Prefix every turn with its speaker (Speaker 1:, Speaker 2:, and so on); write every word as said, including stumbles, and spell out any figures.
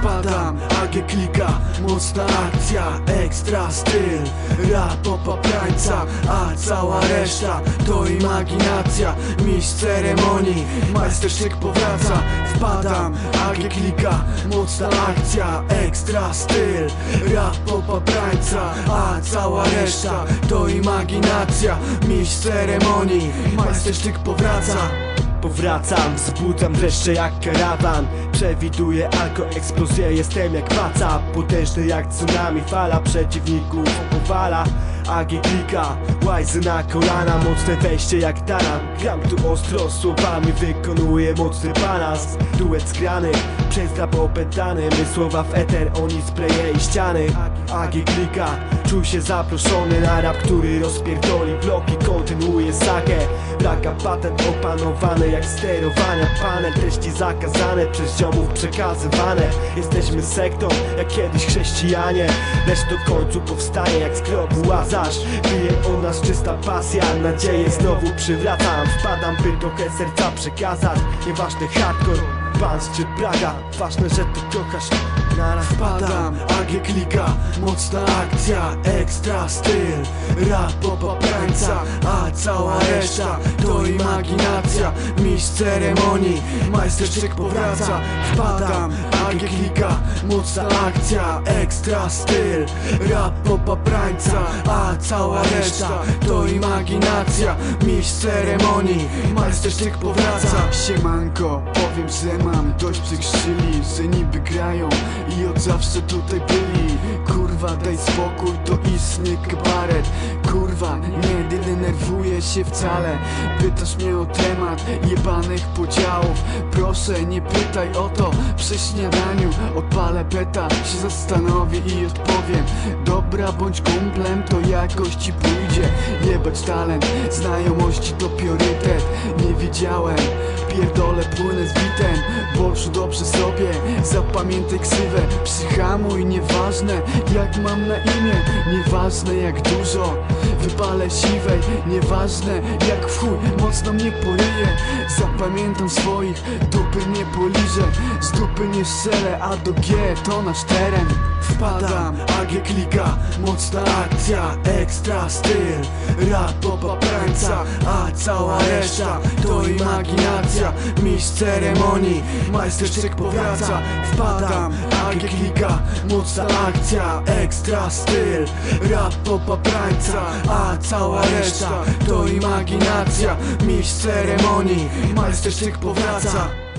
Speaker 1: Wpadam, A G klika, mocna akcja, ekstra styl, rap popa prańca, a cała reszta to imaginacja. Mistrz ceremonii, majstersztyk powraca. Wpadam, A G klika, mocna akcja, ekstra styl, rap popa prańca, a cała reszta to imaginacja. Mistrz ceremonii, majstersztyk powraca.
Speaker 2: Powracam, wzbudzam wreszcie jak karawan. Przewiduję alkoeksplozję, jestem jak waca. Potężny jak tsunami, fala przeciwników powala. A G klika, łajzy na kolana. Mocne wejście jak taran. Gram tu ostro, słowami wykonuję mocny balans. Duet zgrany, przez rap opętany. My słowa w eter, oni spreje i ściany. A G klika, czuł się zaproszony na rap, który rozpierdoli bloki. Kontynuuje sakę, braka patent opanowany jak sterowania panel. Treści zakazane, przez ziomów przekazywane. Jesteśmy sektą, jak kiedyś chrześcijanie, lecz do końcu powstaje jak z grobu Łazarz. Bije o nas czysta pasja, nadzieję znowu przywracam. Wpadam, by trochę serca przekazać. Nieważny hardcore, Bans czy Praga, ważne, że ty kochasz. Naraz
Speaker 1: Wpadam, A G klika, mocna akcja, ekstra styl, rap popa prańca, a cała reszta to imaginacja. Mistrz ceremonii, majstersztyk powraca. Wpadam, A G klika, mocna akcja, ekstra styl, rap popa prańca, a cała reszta to imaginacja. Mistrz ceremonii, majstersztyk powraca.
Speaker 3: Siemanko, powiem, że mam dość przykrzyli, że niby grają i od zawsze tutaj byli. Kurwa, daj spokój, to istny kabaret. Kurwa, nie denerwuję się wcale. Pytasz mnie o temat jebanych podziałów. Proszę, nie pytaj o to przy śniadaniu. Odpalę peta, się zastanowię i odpowiem. Dobra, bądź kumplem, to jakoś ci pójdzie. Jebać talent, znajomości to priorytet. Nie wiedziałem, pierdolę, płynę z bitem. Bolszu, dobrze sobie, zapamiętaj ksywę. Przyhamuj, nieważne jak mam na imię, nieważne jak dużo wypalę siwej, nieważne jak w chuj mocno mnie poryje. Zapamiętam swoich, dupy nie poliżę, z dupy nie strzelę, a do G to nasz teren.
Speaker 1: Wpadam, A G klika, mocna akcja, ekstra styl, rap popa prańca, a cała reszta to imaginacja. Mistrz ceremonii, majstersztyk powraca. Wpadam, A G klika, mocna akcja, ekstra styl, rap popa prańca, a cała reszta to imaginacja. Mistrz ceremonii, majstersztyk powraca.